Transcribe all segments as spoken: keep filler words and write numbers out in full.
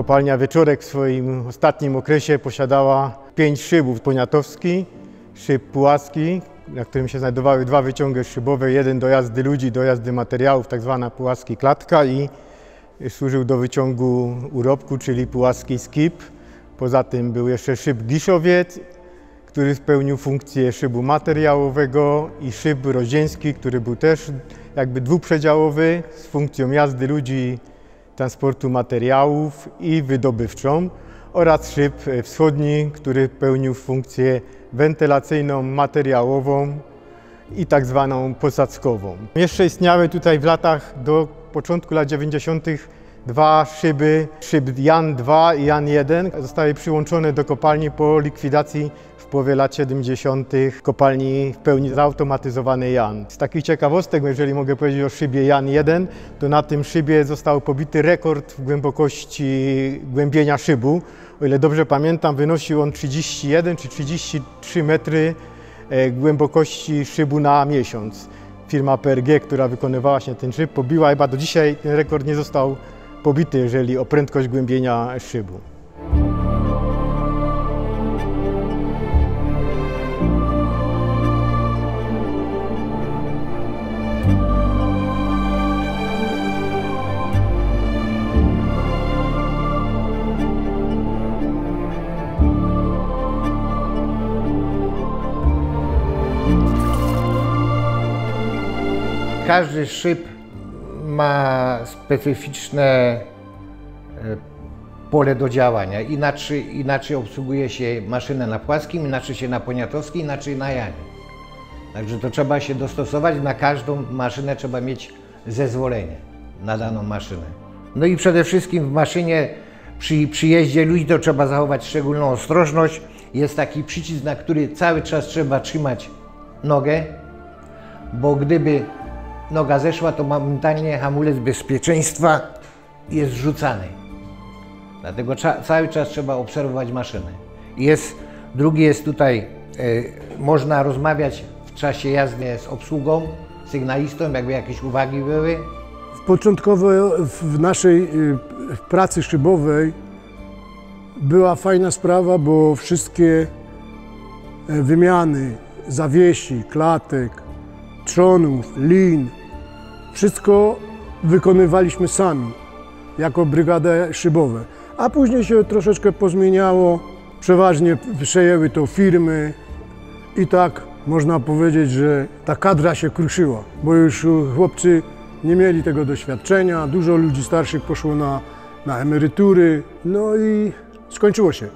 Kopalnia Wieczorek w swoim ostatnim okresie posiadała pięć szybów: poniatowski, szyb puławski, na którym się znajdowały dwa wyciągi szybowe, jeden do jazdy ludzi, do jazdy materiałów, tak zwana puławski klatka, i służył do wyciągu urobku, czyli puławski skip. Poza tym był jeszcze szyb Giszowiec, który spełnił funkcję szybu materiałowego, i szyb Roździeński, który był też jakby dwuprzedziałowy z funkcją jazdy ludzi, transportu materiałów i wydobywczą, oraz szyb wschodni, który pełnił funkcję wentylacyjną, materiałową i tak zwaną posadzkową. Jeszcze istniały tutaj w latach do początku lat dziewięćdziesiątych dwa szyby, szyb Jan dwa i Jan jeden. Zostały przyłączone do kopalni po likwidacji w połowie lat siedemdziesiątych kopalni w pełni zautomatyzowanej Jan. Z takich ciekawostek, jeżeli mogę powiedzieć o szybie Jan jeden, to na tym szybie został pobity rekord w głębokości głębienia szybu. O ile dobrze pamiętam, wynosił on trzydzieści jeden czy trzydzieści trzy metry głębokości szybu na miesiąc. Firma P R G, która wykonywała się ten szyb, pobiła, chyba do dzisiaj ten rekord nie został pobity, jeżeli o prędkość głębienia szybu. Każdy szyb ma specyficzne pole do działania. Inaczej, inaczej obsługuje się maszynę na płaskim, inaczej się na poniatowskim, inaczej na Janie. Także to trzeba się dostosować, na każdą maszynę trzeba mieć zezwolenie na daną maszynę. No i przede wszystkim w maszynie przy przyjeździe ludzi to trzeba zachować szczególną ostrożność. Jest taki przycisk, na który cały czas trzeba trzymać nogę, bo gdyby noga zeszła, to momentalnie hamulec bezpieczeństwa jest zrzucany. Dlatego cały czas trzeba obserwować maszynę. Jest, drugi jest tutaj, y, można rozmawiać w czasie jazdy z obsługą, sygnalistą, jakby jakieś uwagi były. Początkowo w naszej y, pracy szybowej była fajna sprawa, bo wszystkie wymiany zawiesi, klatek, trzonów, lin, wszystko wykonywaliśmy sami, jako brygady szybowe. A później się troszeczkę pozmieniało, przeważnie przejęły to firmy i tak można powiedzieć, że ta kadra się kruszyła, bo już chłopcy nie mieli tego doświadczenia, dużo ludzi starszych poszło na, na emerytury, no i skończyło się.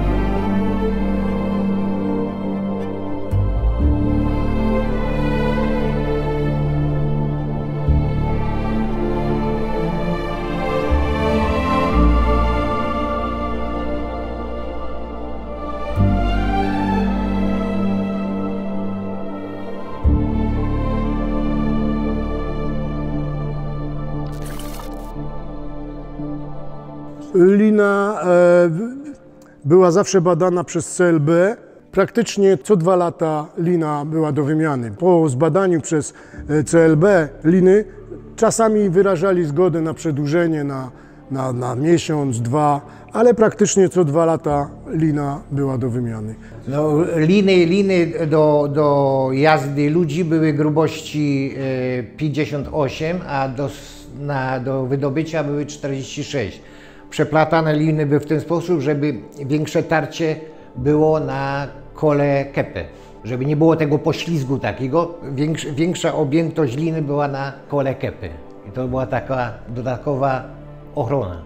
Lina e, była zawsze badana przez C L B. Praktycznie co dwa lata lina była do wymiany. Po zbadaniu przez C L B liny czasami wyrażali zgodę na przedłużenie na, na, na miesiąc, dwa, ale praktycznie co dwa lata lina była do wymiany. No, liny liny do, do jazdy ludzi były grubości pięćdziesiąt osiem, a do, na, do wydobycia były czterdzieści sześć. Przeplatane liny były w ten sposób, żeby większe tarcie było na kole kepy, żeby nie było tego poślizgu takiego, większa, większa objętość liny była na kole kepy. I to była taka dodatkowa ochrona.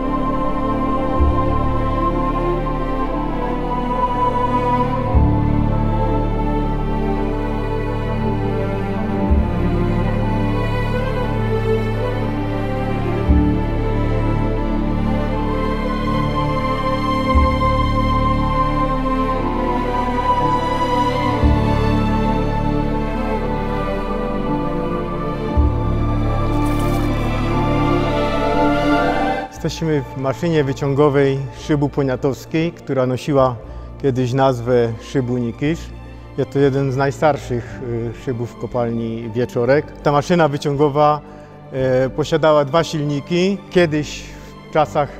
Jesteśmy w maszynie wyciągowej szybu poniatowskiej, która nosiła kiedyś nazwę szybu Nikisz. Jest to jeden z najstarszych szybów w kopalni Wieczorek. Ta maszyna wyciągowa posiadała dwa silniki. Kiedyś w czasach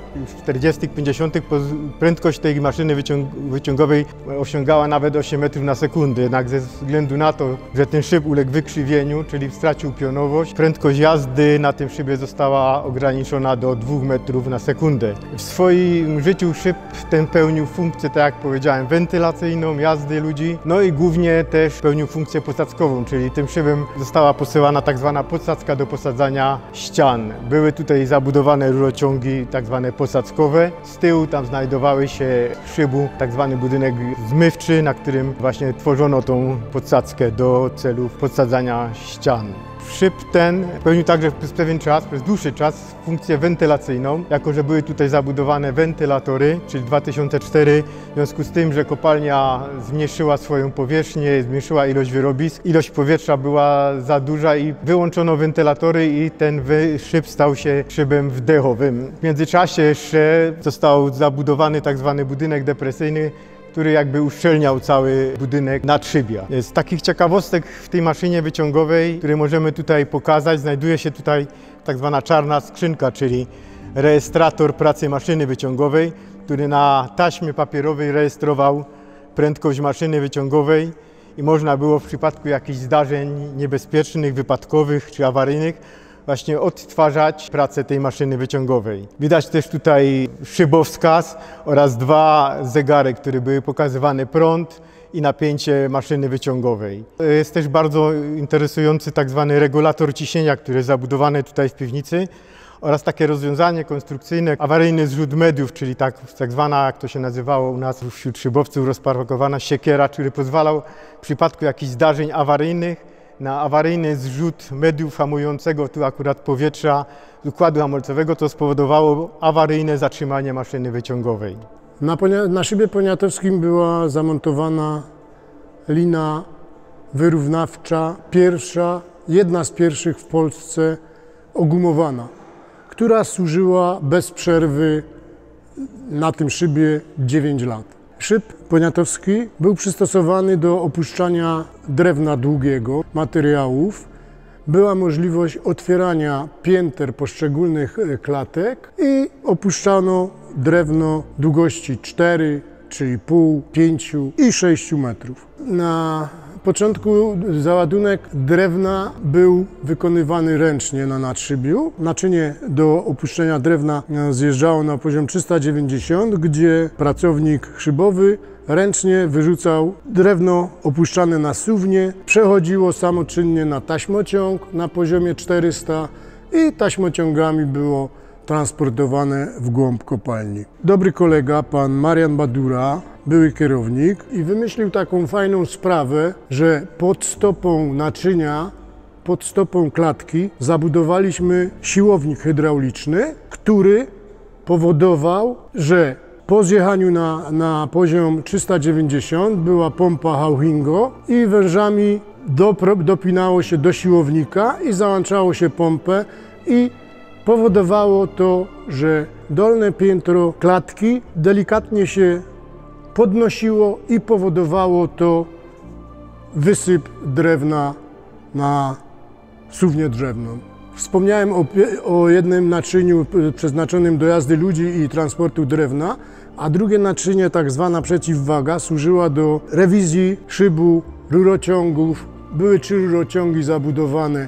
już w czterdziestych, pięćdziesiątych prędkość tej maszyny wyciąg wyciągowej osiągała nawet osiem metrów na sekundę. Jednak ze względu na to, że ten szyb uległ wykrzywieniu, czyli stracił pionowość, prędkość jazdy na tym szybie została ograniczona do dwóch metrów na sekundę. W swoim życiu szyb ten pełnił funkcję, tak jak powiedziałem, wentylacyjną, jazdy ludzi, no i głównie też pełnił funkcję posadzkową, czyli tym szybem została posyłana tak zwana podsadzka do posadzania ścian. Były tutaj zabudowane rurociągi tak zwane posadzkowe. Z tyłu tam znajdowały się w szybu tak zwany budynek zmywczy, na którym właśnie tworzono tą podsadzkę do celów podsadzania ścian. Szyb ten pełnił także przez pewien czas, przez dłuższy czas funkcję wentylacyjną, jako że były tutaj zabudowane wentylatory, czyli dwa tysiące cztery, w związku z tym, że kopalnia zmniejszyła swoją powierzchnię, zmniejszyła ilość wyrobisk, ilość powietrza była za duża i wyłączono wentylatory i ten szyb stał się szybem wdechowym. W międzyczasie jeszcze został zabudowany tak zwany budynek depresyjny, który jakby uszczelniał cały budynek nadszybia. Z takich ciekawostek w tej maszynie wyciągowej, które możemy tutaj pokazać, znajduje się tutaj tak zwana czarna skrzynka, czyli rejestrator pracy maszyny wyciągowej, który na taśmie papierowej rejestrował prędkość maszyny wyciągowej i można było w przypadku jakichś zdarzeń niebezpiecznych, wypadkowych czy awaryjnych właśnie odtwarzać pracę tej maszyny wyciągowej. Widać też tutaj szybowskaz oraz dwa zegary, które były pokazywane prąd i napięcie maszyny wyciągowej. Jest też bardzo interesujący tak zwany regulator ciśnienia, który jest zabudowany tutaj w piwnicy oraz takie rozwiązanie konstrukcyjne, awaryjny zrzut mediów, czyli tak, tak zwana, jak to się nazywało u nas wśród szybowców, rozpakowana siekiera, który pozwalał w przypadku jakichś zdarzeń awaryjnych na awaryjny zrzut mediów hamującego, tu akurat powietrza z układu hamulcowego, to spowodowało awaryjne zatrzymanie maszyny wyciągowej. Na, na szybie poniatowskim była zamontowana lina wyrównawcza, pierwsza, jedna z pierwszych w Polsce ogumowana, która służyła bez przerwy na tym szybie dziewięć lat. Szyb poniatowski był przystosowany do opuszczania drewna długiego, materiałów. Była możliwość otwierania pięter poszczególnych klatek i opuszczano drewno długości cztery, trzy i pół, pięć i sześć metrów. Na początku załadunek drewna był wykonywany ręcznie na nadszybiu. Naczynie do opuszczenia drewna zjeżdżało na poziom trzysta dziewięćdziesiąt, gdzie pracownik szybowy ręcznie wyrzucał drewno opuszczane na suwnię, przechodziło samoczynnie na taśmociąg na poziomie czterysta i taśmociągami było transportowane w głąb kopalni. Dobry kolega, pan Marian Badura, były kierownik i wymyślił taką fajną sprawę, że pod stopą naczynia, pod stopą klatki zabudowaliśmy siłownik hydrauliczny, który powodował, że po zjechaniu na, na poziom trzysta dziewięćdziesiąt była pompa Hauchingo i wężami dopro, dopinało się do siłownika i załączało się pompę i powodowało to, że dolne piętro klatki delikatnie się podnosiło i powodowało to wysyp drewna na suwnię drzewną. Wspomniałem o, o jednym naczyniu przeznaczonym do jazdy ludzi i transportu drewna, a drugie naczynie, tak zwana przeciwwaga, służyła do rewizji szybu, rurociągów. Były trzy rurociągi zabudowane,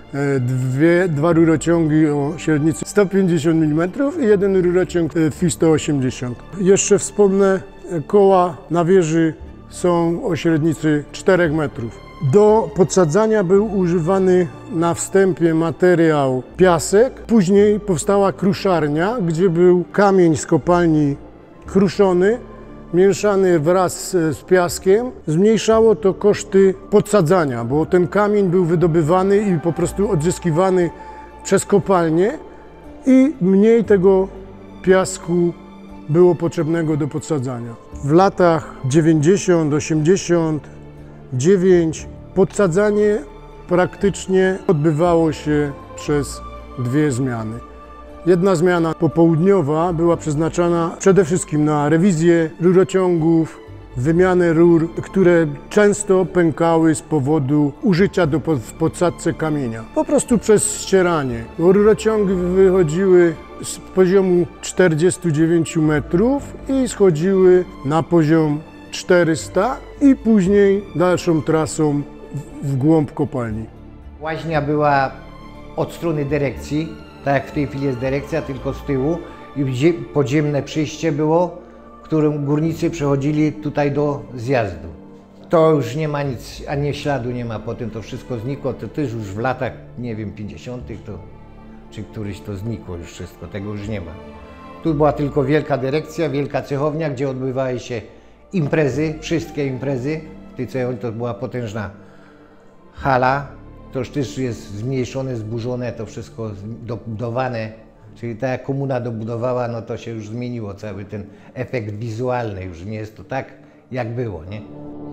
dwie, dwa rurociągi o średnicy sto pięćdziesiąt milimetrów i jeden rurociąg F I sto osiemdziesiąt. Jeszcze wspomnę, koła na wieży są o średnicy czterech metrów. Do podsadzania był używany na wstępie materiał piasek, później powstała kruszarnia, gdzie był kamień z kopalni kruszony, mieszany wraz z piaskiem. Zmniejszało to koszty podsadzania, bo ten kamień był wydobywany i po prostu odzyskiwany przez kopalnię i mniej tego piasku było potrzebnego do podsadzania. W latach dziewięćdziesiąt, osiemdziesiąt dziewięć podsadzanie praktycznie odbywało się przez dwie zmiany. Jedna zmiana popołudniowa była przeznaczona przede wszystkim na rewizję rurociągów, wymianę rur, które często pękały z powodu użycia do, w podsadce kamienia. Po prostu przez ścieranie. Rurociągi wychodziły z poziomu czterdziestu dziewięciu metrów i schodziły na poziom czterysta i później dalszą trasą w, w głąb kopalni. Łaźnia była od strony dyrekcji, tak jak w tej chwili jest dyrekcja, tylko z tyłu i podziemne przyjście było, którym górnicy przechodzili tutaj do zjazdu. To już nie ma nic, ani śladu nie ma, potem to wszystko znikło, to też już w latach, nie wiem, pięćdziesiątych to, czy któryś to znikło już wszystko, tego już nie ma. Tu była tylko wielka dyrekcja, wielka cechownia, gdzie odbywały się imprezy, wszystkie imprezy. W tej cechowni to była potężna hala, to już też jest zmniejszone, zburzone, to wszystko dobudowane. Czyli tak jak komuna dobudowała, no to się już zmieniło cały ten efekt wizualny, już nie jest to tak, jak było, nie?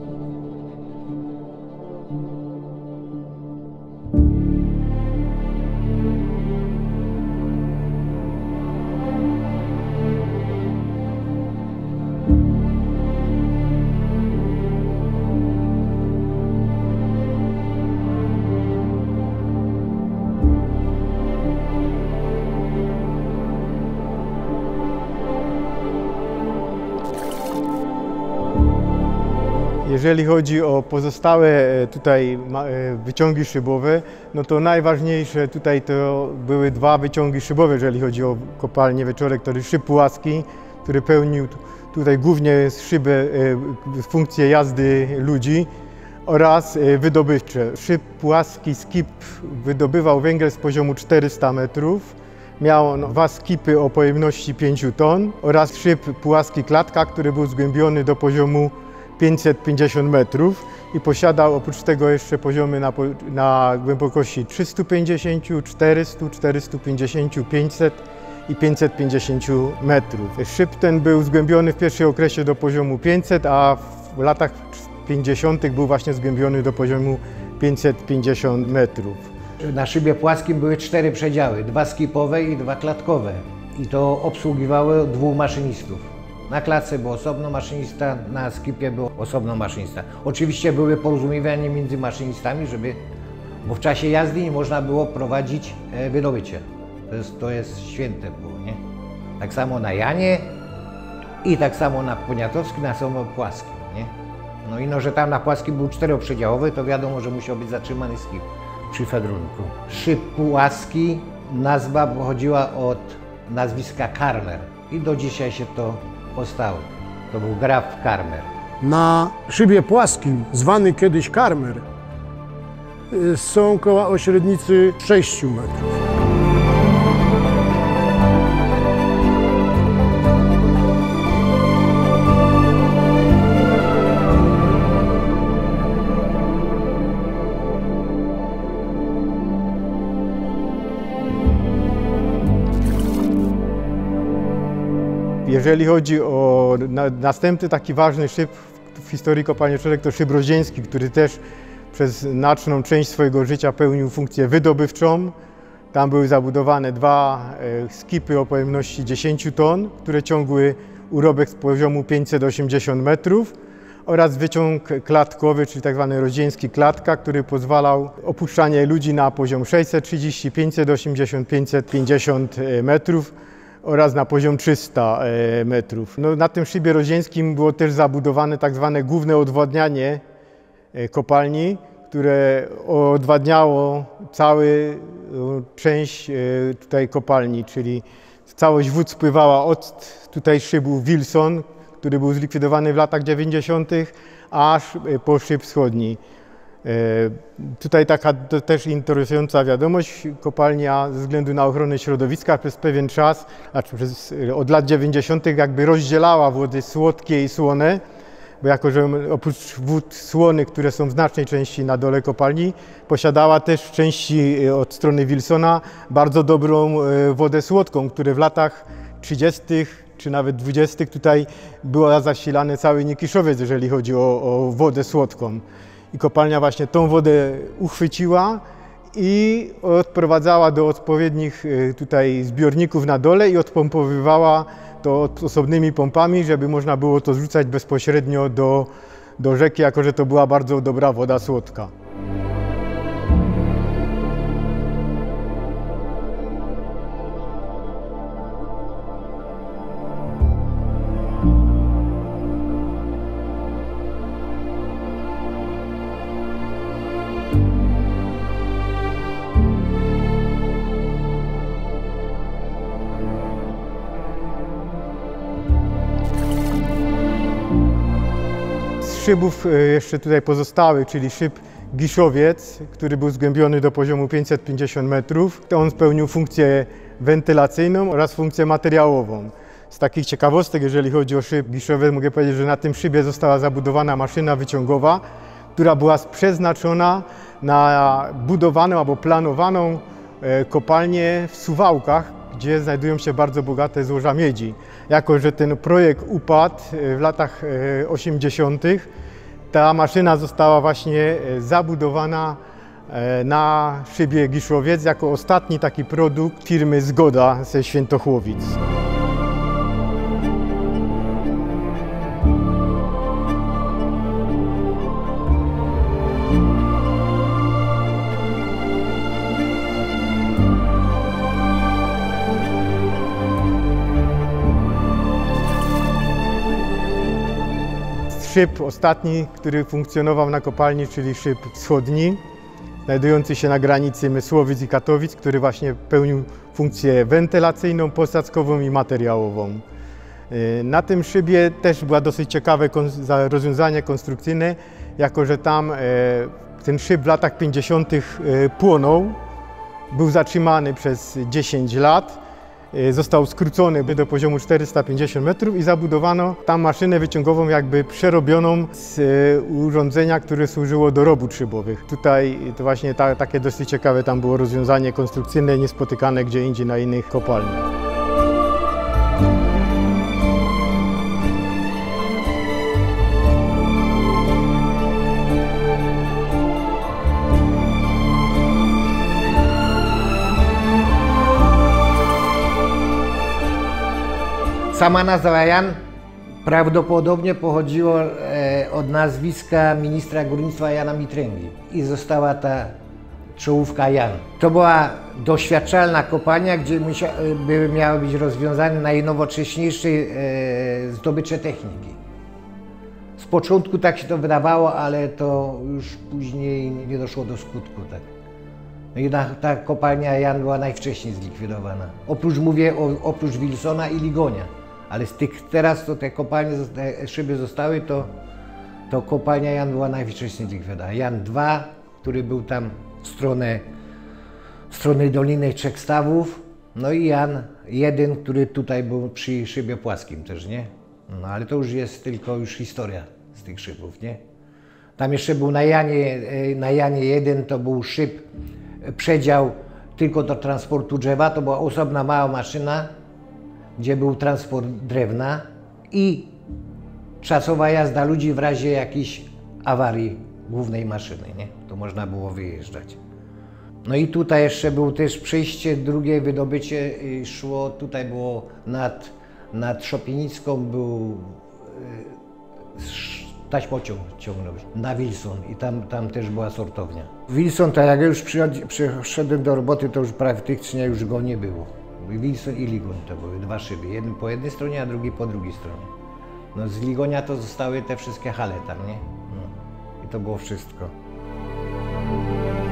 Jeżeli chodzi o pozostałe tutaj wyciągi szybowe, no to najważniejsze tutaj to były dwa wyciągi szybowe, jeżeli chodzi o kopalnię Wieczorek, to szyb płaski, który pełnił tutaj głównie szybę, funkcję jazdy ludzi oraz wydobywcze. Szyb płaski skip wydobywał węgiel z poziomu czterystu metrów. Miał on dwa skipy o pojemności pięciu ton oraz szyb płaski klatka, który był zgłębiony do poziomu pięćset pięćdziesiąt metrów i posiadał oprócz tego jeszcze poziomy na, na głębokości trzystu pięćdziesięciu, czterystu, czterystu pięćdziesięciu, pięćset i pięćset pięćdziesięciu metrów. Szyb ten był zgłębiony w pierwszym okresie do poziomu pięćset, a w latach pięćdziesiątych był właśnie zgłębiony do poziomu pięćset pięćdziesiąt metrów. Na szybie płaskim były cztery przedziały, dwa skipowe i dwa klatkowe. I to obsługiwało dwóch maszynistów. Na klatce był osobno maszynista, na skipie był osobno maszynista. Oczywiście były porozumiewania między maszynistami, żeby, bo w czasie jazdy nie można było prowadzić wydobycie. To jest, to jest święte było, nie? Tak samo na Janie i tak samo na Poniatowskim, na samo Płaskim, nie? No i no, że tam na Płaskim był czteroprzedziałowy, to wiadomo, że musiał być zatrzymany skip przy Fedrunku. Szyb płaski, nazwa pochodziła od nazwiska Karmer i do dzisiaj się to powstało. To był graf Karmer. Na szybie płaskim, zwany kiedyś Karmer, są koła o średnicy sześciu metrów. Jeżeli chodzi o na, następny taki ważny szyb w historii kopalni Wieczorek, to szyb rodzieński, który też przez znaczną część swojego życia pełnił funkcję wydobywczą. Tam były zabudowane dwa skipy o pojemności dziesięciu ton, które ciągły urobek z poziomu pięćset osiemdziesiąt metrów oraz wyciąg klatkowy, czyli tak zwany rodzieński klatka, który pozwalał opuszczanie ludzi na poziom sześćset trzydzieści, pięćset osiemdziesiąt, pięćset pięćdziesiąt metrów oraz na poziom trzysta metrów. No, na tym szybie rodzieńskim było też zabudowane tak zwane główne odwadnianie kopalni, które odwadniało całą część tutaj kopalni, czyli całość wód spływała od tutaj szybu Wilson, który był zlikwidowany w latach dziewięćdziesiątych, aż po szyb wschodni. Tutaj taka też interesująca wiadomość, kopalnia ze względu na ochronę środowiska przez pewien czas, znaczy przez, od lat dziewięćdziesiątych jakby rozdzielała wody słodkie i słone, bo jako że oprócz wód słonych, które są w znacznej części na dole kopalni, posiadała też w części od strony Wilsona bardzo dobrą wodę słodką, które w latach trzydziestych czy nawet dwudziestych tutaj była zasilany cały Nikiszowiec, jeżeli chodzi o, o wodę słodką. I kopalnia właśnie tą wodę uchwyciła i odprowadzała do odpowiednich tutaj zbiorników na dole i odpompowywała to osobnymi pompami, żeby można było to zrzucać bezpośrednio do, do rzeki, jako że to była bardzo dobra woda słodka. szybów jeszcze tutaj pozostałych, czyli szyb Giszowiec, który był zgłębiony do poziomu pięćset pięćdziesiąt metrów, to on spełnił funkcję wentylacyjną oraz funkcję materiałową. Z takich ciekawostek, jeżeli chodzi o szyb Giszowiec, mogę powiedzieć, że na tym szybie została zabudowana maszyna wyciągowa, która była przeznaczona na budowaną albo planowaną kopalnię w Suwałkach, gdzie znajdują się bardzo bogate złoża miedzi. Jako że ten projekt upadł w latach osiemdziesiątych, ta maszyna została właśnie zabudowana na szybie Giszowiec jako ostatni taki produkt firmy Zgoda ze Świętochłowic. Szyb ostatni, który funkcjonował na kopalni, czyli szyb wschodni, znajdujący się na granicy Mysłowic i Katowic, który właśnie pełnił funkcję wentylacyjną, posadzkową i materiałową. Na tym szybie też było dosyć ciekawe rozwiązanie konstrukcyjne, jako że tam ten szyb w latach pięćdziesiątych płonął, był zatrzymany przez dziesięć lat. Został skrócony do poziomu czterysta pięćdziesiąt metrów i zabudowano tam maszynę wyciągową jakby przerobioną z urządzenia, które służyło do robót szybowych. Tutaj to właśnie ta, takie dosyć ciekawe tam było rozwiązanie konstrukcyjne, niespotykane gdzie indziej na innych kopalniach. Sama nazwa Jan prawdopodobnie pochodziła od nazwiska ministra górnictwa Jana Mitręgi i została ta czołówka Jan. To była doświadczalna kopalnia, gdzie by miały być rozwiązane najnowocześniejsze zdobycze techniki. Z początku tak się to wydawało, ale to już później nie doszło do skutku. Tak. No i ta, ta kopalnia Jan była najwcześniej zlikwidowana. Oprócz, mówię, o, oprócz Wilsona i Ligonia. Ale z tych teraz, to te kopalnie, te szyby zostały, to, to kopalnia Jan była najwcześniej zlikwidowana. Jan dwa, który był tam w stronę, w stronę Doliny Trzech Stawów, no i Jan jeden, który tutaj był przy szybie płaskim też, nie? No ale to już jest tylko już historia z tych szybów, nie? Tam jeszcze był na Janie, na Janie jeden, to był szyb, przedział tylko do transportu drzewa, to była osobna mała maszyna, gdzie był transport drewna i czasowa jazda ludzi w razie jakiejś awarii głównej maszyny, nie? To można było wyjeżdżać. No i tutaj jeszcze było też przejście, drugie wydobycie szło, tutaj było nad, nad Szopienicką był taśmociąg ciągnął na Wilson i tam, tam też była sortownia. Wilson, tak jak już przyszedłem do roboty, to już praktycznie już go nie było. Wilson i Ligoń to były dwa szyby, jeden po jednej stronie, a drugi po drugiej stronie. No z Ligonia to zostały te wszystkie hale tam, nie? No. I to było wszystko.